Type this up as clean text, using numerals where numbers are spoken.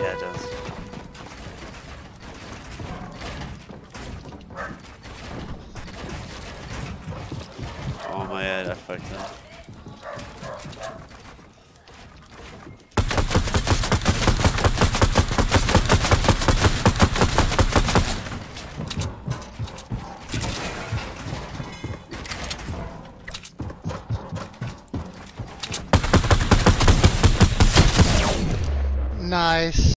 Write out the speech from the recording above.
Yeah, it does. Oh my head, I fucked up. Nice.